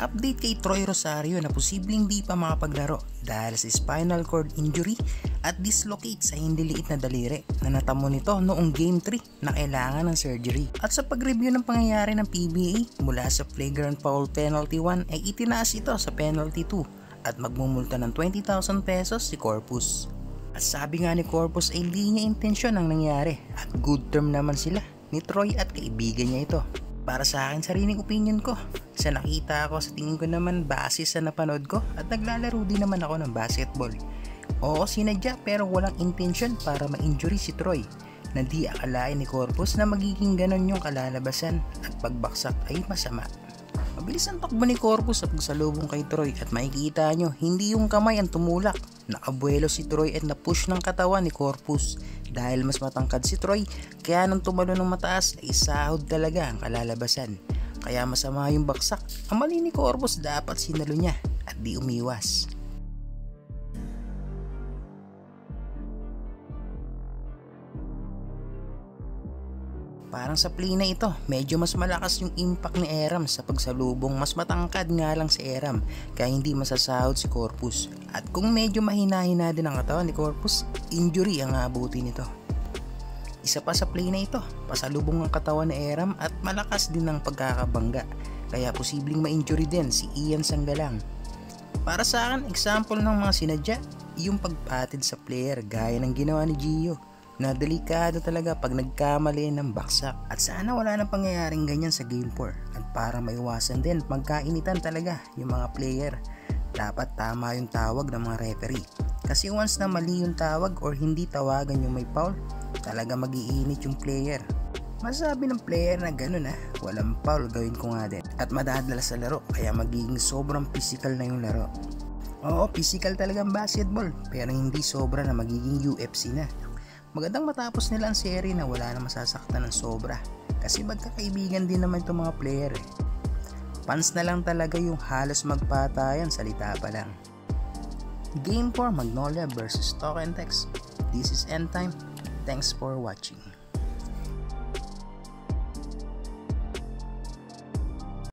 Update kay Troy Rosario na posibleng di pa makapaglaro dahil sa spinal cord injury at dislocate sa hindi liit na daliri na natamo nito noong Game 3 na kailangan ng surgery. At sa pag-review ng pangyayari ng PBA mula sa flagrant foul penalty 1 ay itinaas ito sa penalty 2 at magmumulta ng 20,000 pesos si Corpus. At sabi nga ni Corpus ay hindi niya intensyon ang nangyari at good term naman sila ni Troy at kaibigan niya ito. Para sa akin, sariling opinion ko. Sa nakita ko, sa tingin ko naman base sa napanood ko at naglalaro din naman ako ng basketball. Oo, sinadya pero walang intention para ma-injury si Troy na di akalain ni Corpus na magiging ganon yung kalalabasan at pagbaksak ay masama. Mabilis ang takbo ni Corpus sa pagsalubong kay Troy at makikita nyo hindi yung kamay ang tumulak. Nakabuelo si Troy at na-push ng katawan ni Corpus. Dahil mas matangkad si Troy, kaya nang tumalo ng mataas ay sahod talaga ang kalalabasan. Kaya masama yung baksak. Ang mali ni Corpus dapat sinalo niya at di umiwas. Parang sa play na ito, medyo mas malakas yung impact ni Eram sa pagsalubong, mas matangkad nga lang si Eram kaya hindi masasahod si Corpus. At kung medyo mahina-hina din ang katawan ni Corpus, injury ang abuti nito. Isa pa sa play na ito, pasalubong ang katawan ni Eram at malakas din ang pagkakabangga kaya posibleng ma-injury din si Ian Sanggalang. Para sa akin, example ng mga sinadya, yung pagpatid sa player gaya ng ginawa ni Gio. Na delikado talaga pag nagkamali ng baksak at sana wala nang pangyayaring ganyan sa Game 4 at para maiwasan din magkainitan talaga yung mga player, dapat tama yung tawag ng mga referee kasi once na mali yung tawag or hindi tawagan yung may foul, talaga mag-iinit yung player. Masabi ng player na gano'n walang foul, gawin ko nga din at madadala sa laro kaya magiging sobrang physical na yung laro. Oo, physical talagang basketball pero hindi sobra na magiging UFC na. Magandang matapos nila ang serie na wala na masasaktan ng sobra kasi magkakaibigan din naman itong mga player Fans na lang talaga yung halos magpatayan, salita pa lang. Game 4 Magnolia vs Talk and Text. This is End Time. Thanks for watching.